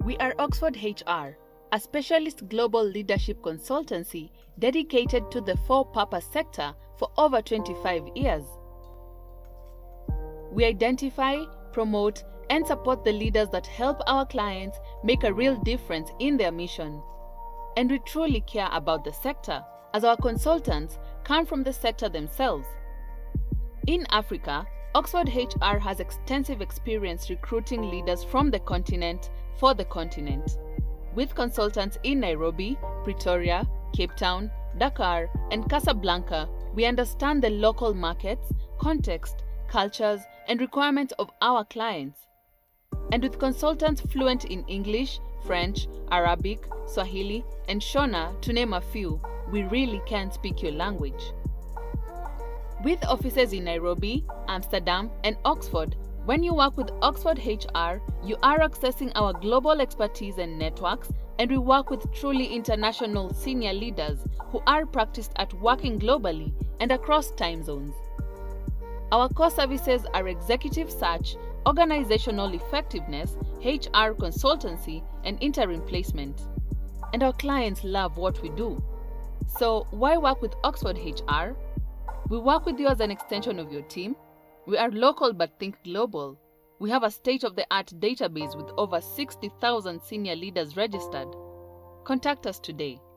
We are Oxford HR, a specialist global leadership consultancy dedicated to the for-purpose sector for over 25 years. We identify, promote, and support the leaders that help our clients make a real difference in their mission. And we truly care about the sector, as our consultants come from the sector themselves. In Africa, Oxford HR has extensive experience recruiting leaders from the continent for the continent. With consultants in Nairobi, Pretoria, Cape Town, Dakar, and Casablanca, we understand the local markets, context, cultures, and requirements of our clients. And with consultants fluent in English, French, Arabic, Swahili, and Shona, to name a few, we really can speak your language. With offices in Nairobi, Amsterdam, and Oxford, when you work with Oxford HR, you are accessing our global expertise and networks, and we work with truly international senior leaders who are practiced at working globally and across time zones. Our core services are executive search, organizational effectiveness, HR consultancy, and interim placement. And our clients love what we do. So why work with Oxford HR? We work with you as an extension of your team. We are local but think global. We have a state-of-the-art database with over 60,000 senior leaders registered. Contact us today.